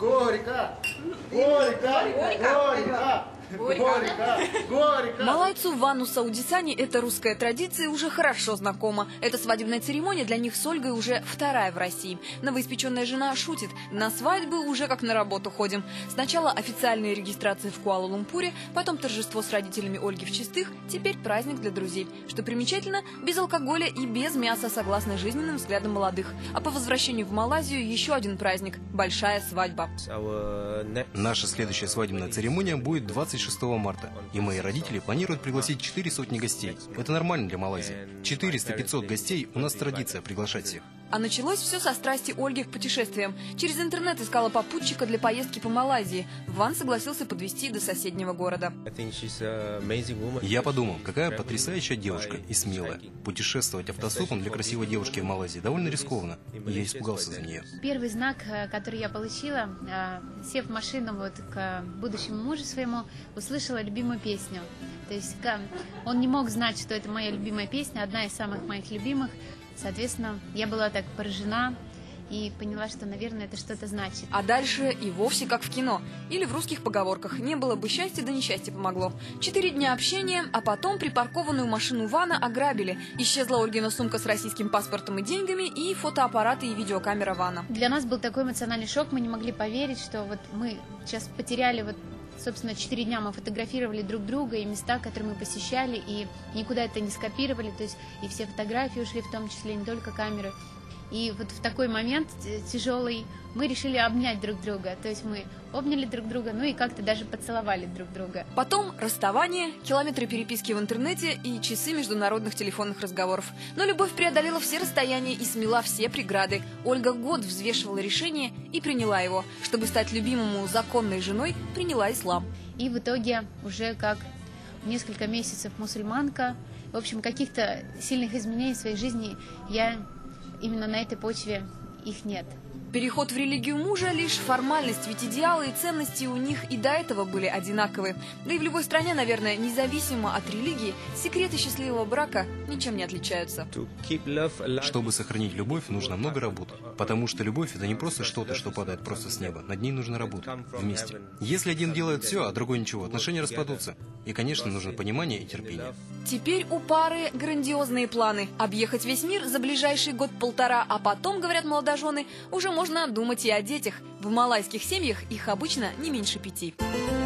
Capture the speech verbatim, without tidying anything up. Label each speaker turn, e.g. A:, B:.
A: Горько! Горько! Горько! Горько! Горько!
B: Малайцу в ванну саудитяне эта русская традиция уже хорошо знакома. Эта свадебная церемония для них с Ольгой уже вторая в России. Новоиспеченная жена шутит: на свадьбы уже как на работу ходим. Сначала официальная регистрация в Куала-Лумпуре, потом торжество с родителями Ольги в Чистых, теперь праздник для друзей. Что примечательно, без алкоголя и без мяса, согласно жизненным взглядам молодых. А по возвращению в Малайзию еще один праздник – большая свадьба.
C: Наша следующая свадебная церемония будет двадцать шестого марта, и мои родители планируют пригласить четыре сотни гостей. Это нормально для Малайзии. четыреста-пятьсот гостей, у нас традиция приглашать всех.
B: А началось все со страсти Ольги к путешествиям. Через интернет искала попутчика для поездки по Малайзии. Ван согласился подвезти до соседнего города.
C: Я подумал, какая потрясающая девушка и смелая. Путешествовать автостопом для красивой девушки в Малайзии довольно рискованно. И я испугался за нее.
D: Первый знак, который я получила, сев в машину вот к будущему мужу своему, услышала любимую песню. То есть он не мог знать, что это моя любимая песня, одна из самых моих любимых. Соответственно, я была так поражена и поняла, что, наверное, это что-то значит.
B: А дальше и вовсе как в кино. Или в русских поговорках: не было бы счастья, да несчастье помогло. Четыре дня общения, а потом припаркованную машину Вана ограбили. Исчезла Ольгина сумка с российским паспортом и деньгами, и фотоаппараты и видеокамера Вана.
D: Для нас был такой эмоциональный шок, мы не могли поверить, что вот мы сейчас потеряли вот... Собственно, четыре дня мы фотографировали друг друга и места, которые мы посещали, и никуда это не скопировали, то есть и все фотографии ушли, в том числе не только камеры. И вот в такой момент тяжелый мы решили обнять друг друга, то есть мы обняли друг друга, ну и как-то даже поцеловали друг друга.
B: Потом расставание, километры переписки в интернете и часы международных телефонных разговоров. Но любовь преодолела все расстояния и смела все преграды. Ольга год взвешивала решение и приняла его. Чтобы стать любимому законной женой, приняла ислам.
D: И в итоге уже как несколько месяцев мусульманка, в общем, каких-то сильных изменений в своей жизни я именно на этой почве их нет.
B: Переход в религию мужа – лишь формальность, ведь идеалы и ценности у них и до этого были одинаковые. Да и в любой стране, наверное, независимо от религии, секреты счастливого брака ничем не отличаются.
C: Чтобы сохранить любовь, нужно много работы. Потому что любовь – это не просто что-то, что падает просто с неба. Над ней нужно работать вместе. Если один делает все, а другой ничего, отношения распадутся. И, конечно, нужно понимание и терпение.
B: Теперь у пары грандиозные планы. Объехать весь мир за ближайший год-полтора, а потом, говорят молодожены, уже можно думать и о детях. В малайских семьях их обычно не меньше пяти.